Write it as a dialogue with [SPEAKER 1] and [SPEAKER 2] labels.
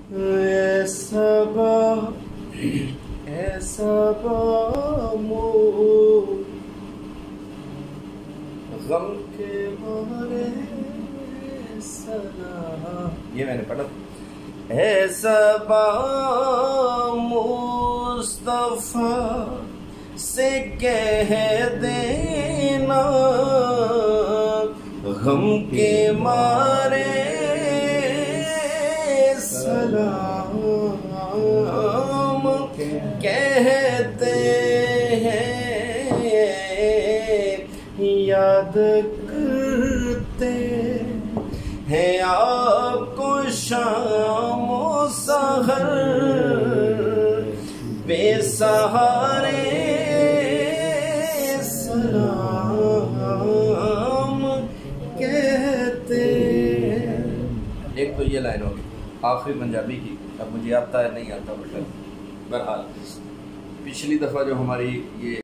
[SPEAKER 1] ایسا غم کے مارے سلام، یہ میں نے پڑھا. ایسا مصطفیٰ سے کہہ دینا غم کے مارے سلام کہتے ہیں، یاد کرتے ہیں آپ کو شام و سحر، بے سہارے سلام کہتے ہیں. ایک تو یہ لائن ہوگی آخری پنجابی کی، اب مجھے آتا ہے نہیں آتا، بہرحال پچھلی دفعہ جو ہماری یہ